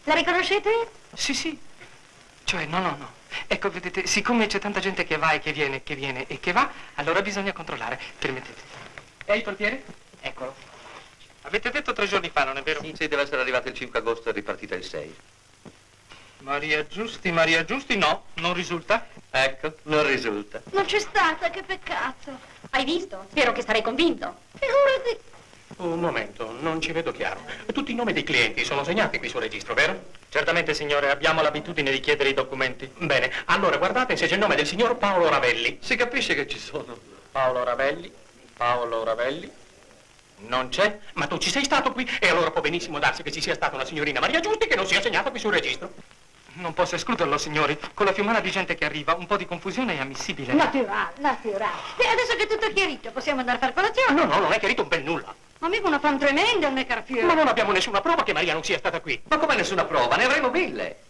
La riconoscete? Sì, sì. Cioè, no. Ecco, vedete, siccome c'è tanta gente che va e che viene e che va, allora bisogna controllare. Permettete. E il portiere? Eccolo. Avete detto 3 giorni fa, non è vero? Sì, deve essere arrivato il 5 agosto e ripartita il 6. Maria Giusti, no, non risulta. Ecco, non risulta. Non c'è stata, che peccato. Hai visto? Spero che sarai convinto. Figurati. Un momento, non ci vedo chiaro. Tutti i nomi dei clienti sono segnati qui sul registro, vero? Certamente, signore, abbiamo l'abitudine di chiedere i documenti. Bene, allora guardate se c'è il nome del signor Paolo Ravelli. Si capisce che ci sono. Paolo Ravelli. Non c'è? Ma tu ci sei stato qui e allora può benissimo darsi che ci sia stata una signorina Maria Giusti che non sia segnata qui sul registro. Non posso escluderlo, signori. Con la fiumana di gente che arriva, un po' di confusione è ammissibile. Naturale. E adesso che tutto è chiarito, possiamo andare a fare colazione? No, non è chiarito un bel nulla. Ma mica una fan tremenda, il carpiere. Ma non abbiamo nessuna prova che Maria non sia stata qui. Ma come nessuna prova? Ne avremo 1000.